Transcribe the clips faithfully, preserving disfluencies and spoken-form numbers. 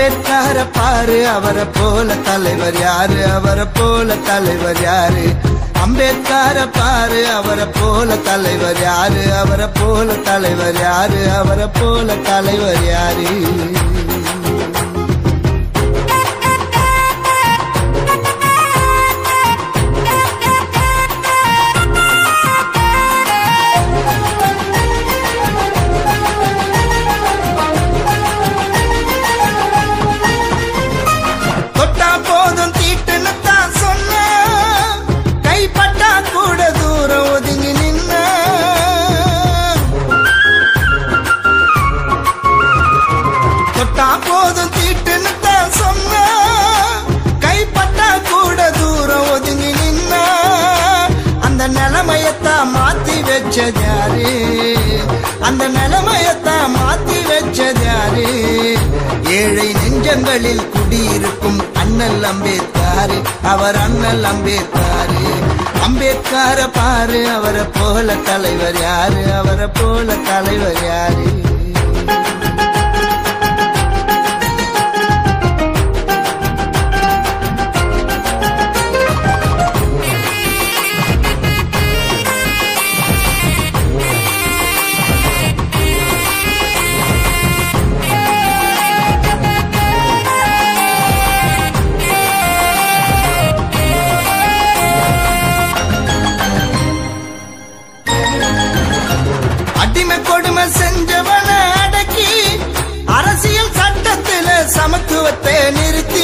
அம்பேத்கர பாரு அவரை போல தலைவர் யாரு, அவரை போல தலைவர் யாரு. அம்பேத்கர பாரு அவரை போல தலைவர் யாரு, அவரை போல தலைவர் யாரு, அவரை போல தலைவர் யாரு. அந்த நிலைமையத்தான் மாத்தி வச்சதாரு. ஏழை நெஞ்சங்களில் குடியிருக்கும் அண்ணல் அம்பேத்கர், அவர் அண்ணல் அம்பேத்கர். அம்பேத்கர பாரு அவரை போல தலைவர் யாரு, அவரை போல தலைவர் யாரு. செஞ்சவன அடக்கி அரசியல் சட்டத்தில் சமத்துவத்தை நிறுத்தி,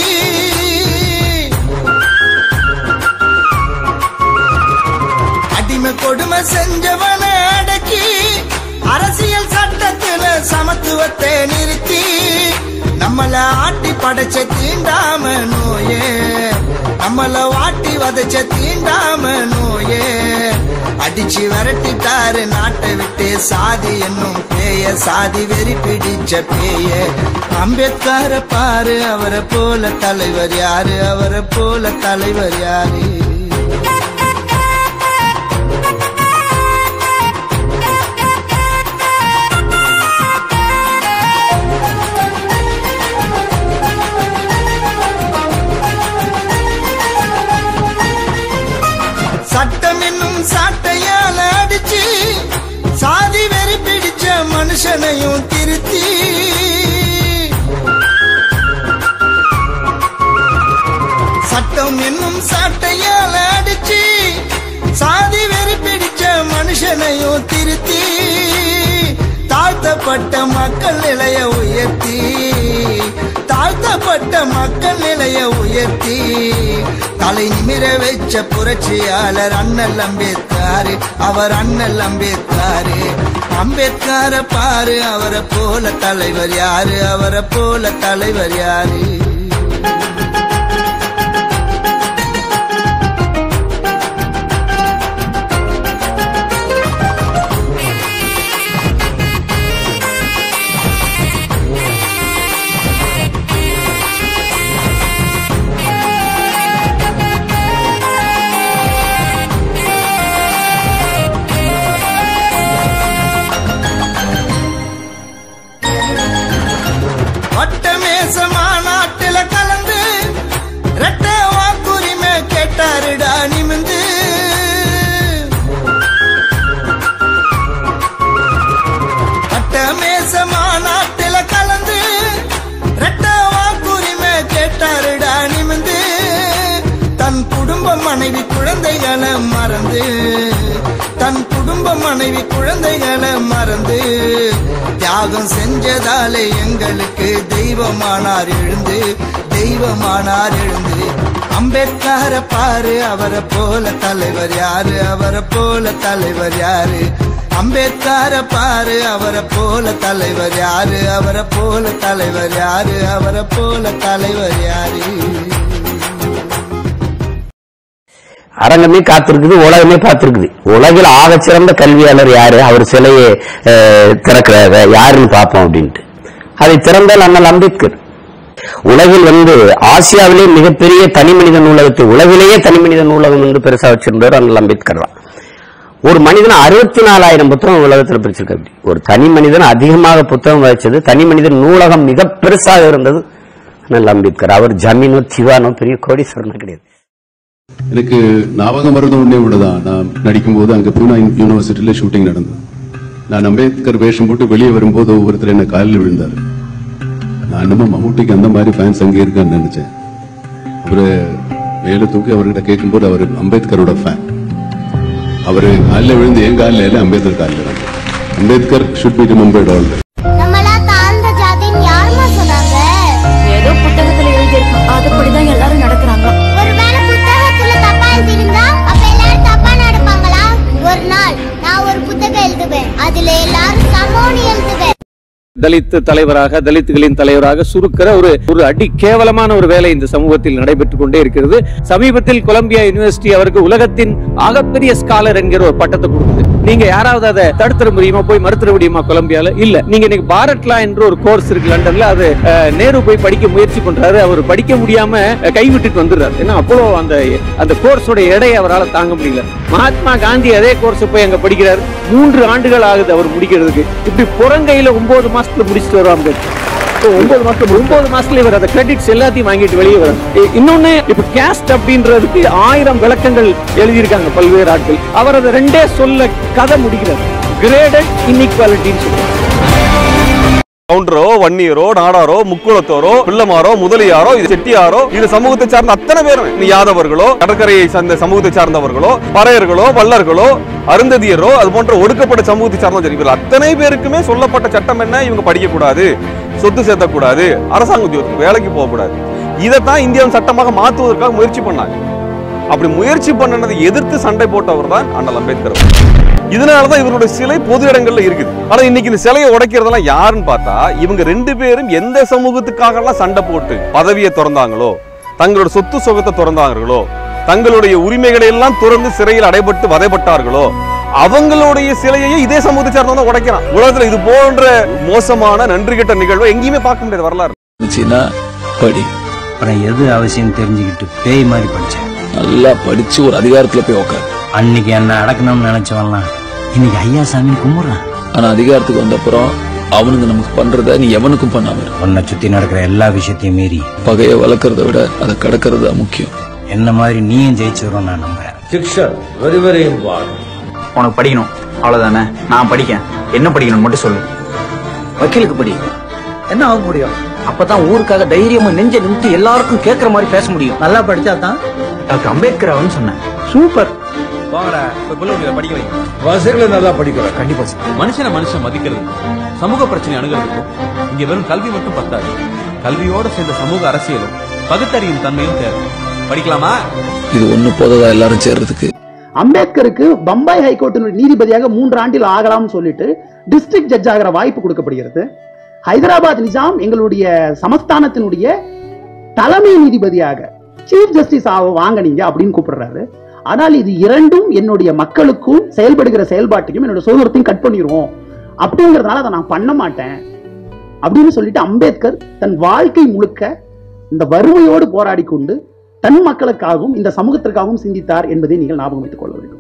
அடிமை கொடுமை செஞ்சவன அடக்கி அரசியல் சட்டத்தில் சமத்துவத்தை நிறுத்தி, நம்மள ஆட்டி படைச்ச தீண்டாம நோயே, நம்மள வாட்டி வதச்ச தீண்டாம நோயே, அடிச்சு விரட்டிட்டாரு நாட்டை விட்டு சாதி என்னும் பேய, சாதி வெறி பிடிச்ச பேய. அம்பேத்கர பாரு அவரை போல தலைவர் யாரு, அவரை போல தலைவர் யாரு. சட்டம் என்னும் சாட்டையால அடிச்சு சாதி வெறி பிடிச்ச மனுஷனையும் திருத்தி, சட்டம் என்னும் சாட்டையால அடிச்சு சாதி வெறி பிடிச்ச மனுஷனையும் திருத்தி, தாழ்த்தப்பட்ட மக்கள் நிலைய உயர்த்தி, தாழ்த்தப்பட்ட மக்கள் நிலைய உயர்த்தி, தலை நிமிர வச்ச புரட்சியாளர் அண்ணல் அம்பேத்கர், அவர் அண்ணல் அம்பேத்கர். அம்பேத்கர பாரு அவரை போல தலைவர் யாரு, அவரை போல தலைவர் யாரு. மாநாட்டில கலந்து ரெட்ட வாக்குரிமை கேட்டாருடா நிமிந்து, அட்டமேச மாநாட்டில கலந்து ரெட்ட வாக்குரிமை கேட்டாருடா நிமிந்து, தன் குடும்ப மனைவி குழந்தைகளை மறந்து, தன் குடும்ப மனைவி குழந்தைகளை மறந்து, தியாகம் செஞ்சதாலே எங்களுக்கு தெய்வமானார் எழுந்து, தெய்வமானார் எழுந்து. அம்பேத்கர பாரு அவரை போல தலைவர் யாரு, அவரை போல தலைவர் யாரு. அம்பேத்கர பாரு அவரை போல தலைவர் யாரு, அவரை போல தலைவர் யாரு, அவரை போல தலைவர் யாரு. அரங்கமே காத்திருக்குது, உலகமே பார்த்திருக்குது. உலகில் ஆகச்சிறந்த கல்வியாளர் யாரு, அவர் சிலையை திறக்கிறாங்க யாருன்னு பார்ப்போம் அப்படின்ட்டு. அதை திறந்தால் அண்ணல் அம்பேத்கர். உலகில் வந்து ஆசியாவிலே மிகப்பெரிய தனி மனித நூலகத்தை, உலகிலேயே தனி மனித நூலகம் என்று பெருசா வச்சிருந்தவர் அண்ணல் அம்பேத்கர் தான். ஒரு மனிதன் அறுபத்தி நாலாயிரம் புத்தகம் உலகத்தில் பிரிச்சிருக்க. ஒரு தனி மனிதன் அதிகமாக புத்தகம் வச்சது, தனி மனிதன் நூலகம் மிக பெருசாக இருந்தது அண்ணல் அம்பேத்கர். அவர் ஜமீனோ சிவானோ பெரிய கோடீஸ்வரனா கிடையாது. எனக்கு ஞாபகம் வருது ஒன்னே ஒண்ணுதான். நான் நடிக்கும் போது அங்க பூனா யூனிவர்சிட்டியில ஷூட்டிங் நடந்தது. நான் அம்பேத்கர் வேஷம் போட்டு வெளியே வரும்போது ஒவ்வொருத்தர் என்ன காலில் விழுந்தாரு. நான் இன்னமும் மம்முட்டிக்கு அந்த மாதிரி ஃபேன்ஸ் அங்கே இருக்கான்னு நினைச்சேன். அவரு மேல தூக்கி அவர்கிட்ட கேட்கும்போது அவர் அம்பேத்கரோட ஃபேன். அவரு காலில் விழுந்து என் காலில் இல்ல அம்பேத்கர் காலில். Ambedkar should be remembered all. ஏதோ புத்தகத்துல எழுதியிருக்கோம், அதுபடிதான் எல்லாரும் நடக்கிறாங்க. ஒருவேளை புத்தகத்துல தப்பா எழுதிருந்தா அப்ப எல்லாரும் தப்பா நடப்பாங்களா? ஒரு நாள் நான் ஒரு புத்தகம் எழுதுவேன், அதுல எல்லாரும் சமோனி எழுதுவேன். தலித் தலைவராக, தலித்துகளின் தலைவராக சுருக்கிற ஒரு ஒரு அடி கேவலமான ஒரு வேலை இந்த சமூகத்தில் நடைபெற்றுக் கொண்டே இருக்கிறது. சமீபத்தில் கொலம்பியா யூனிவர்சிட்டி அவருக்கு உலகத்தின் ஆகப்பெரிய ஸ்காலர் என்கிற ஒரு பட்டத்தை கொடுக்குது. நீங்க யாராவது அதை தடுத்துட முடியுமா, போய் மறுத்துட முடியுமா கொலம்பியால? இல்ல. நீங்க இன்னைக்கு பாரட்லா என்ற ஒரு கோர்ஸ் இருக்கு லண்டன்ல, அது நேரு போய் படிக்க முயற்சி பண்றாரு. அவர் படிக்க முடியாம கைவிட்டுட்டு வந்துடுறாரு. ஏன்னா அவ்வளோ அந்த அந்த கோர்ஸோட எடையை அவரால் தாங்க முடியல. மகாத்மா காந்தி அதே கோர்ஸ் போய் அங்க படிக்கிறார். மூன்று ஆண்டுகள் ஆகுது அவர் முடிக்கிறதுக்கு. இப்படி புறங்கையில ஒன்பது மாசத்துல முடிச்சுட்டு வருவாங்க. ஒன்பது மாசத்துல ஒன்பது மாசத்துல இவர் அந்த கிரெடிட்ஸ் எல்லாத்தையும் வாங்கிட்டு வெளியே வர. இன்னொன்னு, இப்ப கேஸ்ட் அப்படின்றதுக்கு ஆயிரம் விளக்கங்கள் எழுதியிருக்காங்க பல்வேறு ஆட்கள். அவர் அதை ரெண்டே சொல்ல கதை முடிக்கிறார். கிரேடட் இன்இக்வாலிட்டின்னு சொல்றாரு. கவுண்டரோ, வன்னியரோ, நாடாரோ, முக்குளத்தோரோ, பிள்ளமாரோ, முதலியாரோ, இது செட்டியாரோ, இது சமூகத்தை சார்ந்த அத்தனை பேரும், நீ யாதவர்களோ, கடற்கரையை சார்ந்த சமூகத்தை சார்ந்தவர்களோ, பறையர்களோ, வல்லர்களோ, அருந்ததியரோ, அது போன்ற ஒடுக்கப்பட்ட சமூகத்தை சார்ந்த அத்தனை பேருக்குமே சொல்லப்பட்ட சட்டம் என்ன? இவங்க படிக்க கூடாது, சொத்து சேர்த்தக்கூடாது, அரசாங்க உத்தியோகத்துக்கு வேலைக்கு போகக்கூடாது. இதைத்தான் இந்தியாவின் சட்டமாக மாற்றுவதற்காக முயற்சி பண்ணாங்க. அப்படி முயற்சி பண்ணதை எதிர்த்து சண்டை போட்டவர் தான் அண்ணல் அம்பேத்கர். இதனாலதான் இவருடைய சிலை பொது இடங்கள்ல இருக்குது. ஆனா இன்னைக்கு இந்த சிலையை உடைக்கிறதெல்லாம் யாருன்னு பார்த்தா, இவங்க ரெண்டு பேரும் எந்த சமூகத்துக்காக எல்லாம் சண்டை போட்டு பதவியை திறந்தாங்களோ, தங்களோட சொத்து சுகத்தை திறந்தாங்களோ, தங்களுடைய உரிமைகளை எல்லாம் துறந்து சிறையில் அடைபட்டு வதைப்பட்டார்களோ, அவங்களுடைய சிலையை இதே சமூகத்தை சார்ந்தவங்க உடைக்கிறான். உலகத்துல இது போன்ற மோசமான நன்றி கெட்ட நிகழ்வை எங்கேயுமே பார்க்க முடியாது. வரலாறு படி. அப்புறம் எது அவசியம் தெரிஞ்சுக்கிட்டு பேய் மாதிரி படிச்சேன். நல்லா படிச்சு ஒரு அதிகாரத்துல போய் உட்காரு. அன்னைக்கு என்ன அடக்கணும்னு நினைச்சவன்லாம் இன்னைக்கு ஐயா சாமி கும்பிடுறான். ஆனா அதிகாரத்துக்கு வந்த அப்புறம் அவனுங்க நமக்கு பண்றத நீ எவனுக்கும் பண்ணாம உன்னை சுத்தி நடக்கிற எல்லா விஷயத்தையும் மீறி பகையை வளர்க்கறத விட அதை கடக்கிறது தான் முக்கியம். என்ன மாதிரி நீயும் ஜெயிச்சிடும் நான் நம்புறேன். சிக்ஷன் வெரி வெரி இம்பார்ட்டன்ட். உனக்கு படிக்கணும் அவ்வளவுதானே? நான் படிக்க என்ன படிக்கணும் மட்டும் சொல்லு. வக்கீலுக்கு படி. என்ன ஆக முடியும்? அப்பதான் ஊருக்காக தைரியமா நெஞ்ச நிமித்து எல்லாருக்கும் கேட்கற மாதிரி பேச முடியும். நல்லா படிச்சா தான் டாக்டர் அம்பேத்கர் அவன் சொன்னேன். சூப்பர். வாங்கடா படிக்க வைங்க. வசதிகளை நல்லா படிக்கிறேன். கண்டிப்பா மனுஷனை மனுஷன் மதிக்கிறது, சமூக பிரச்சனை அணுகிறதுக்கும் இங்க வெறும் கல்வி மட்டும் பத்தாது. கல்வியோட சேர்ந்த சமூக அரசியலும் பகுத்தறியும் தன்மையும் தேவை. படிக்கலாமா? இது ஒண்ணு போதா எல்லாரும் சேர்றதுக்கு. அம்பேத்கருக்கு பம்பாய் ஹைகோர்ட் நீதிபதியாக மூன்று ஆண்டில் ஆகலாம்னு சொல்லிட்டு டிஸ்ட்ரிக்ட் ஜட்ஜ் ஆகிற வாய்ப்பு கொடுக்கப்படுகிறது. ஹைதராபாத் நிஜாம் எங்களுடைய சமஸ்தானத்தினுடைய தலைமை நீதிபதியாக சீஃப் ஜஸ்டிஸ் ஆக வாங்கினீங்க அப்படின்னு கூப்பிடுறாரு. ஆனால் இது இரண்டும் என்னுடைய மக்களுக்கும் செயல்படுகிற செயல்பாட்டையும் என்னோட சுதந்திரத்தையும் கட் பண்ணிடுவோம் அப்படிங்கிறதுனால அதை நான் பண்ண மாட்டேன் அப்படின்னு சொல்லிட்டு அம்பேத்கர் தன் வாழ்க்கை முழுக்க இந்த வறுமையோடு போராடி கொண்டு தன் மக்களுக்காகவும் இந்த சமூகத்திற்காகவும் சிந்தித்தார் என்பதை நீங்கள் ஞாபகம் வைத்துக் கொள்ள வேண்டும்.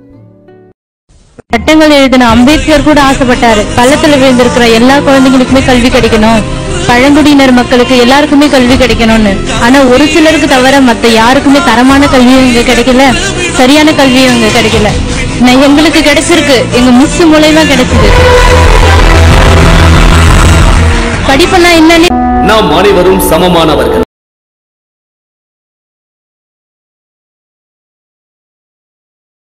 சட்டங்கள் எழுதின அம்பேத்கர் கூட ஆசைப்பட்டாரு, பள்ளத்துல விழுந்திருக்கிற எல்லா குழந்தைங்களுக்குமே கல்வி கிடைக்கணும், பழங்குடியினர் மக்களுக்கு எல்லாருக்குமே கல்வி கிடைக்கணும்னு. ஆனா ஒரு சிலருக்கு தவிர மத்த யாருக்குமே தரமான கல்வியும் இங்க கிடைக்கல, சரியான கல்வியும் இங்க கிடைக்கல. எங்களுக்கு கிடைச்சிருக்கு, எங்க மிஸ் மூலமா கிடைச்சது. படிப்புனா என்னன்னு, நாம் அனைவரும் சமமானவர்கள்.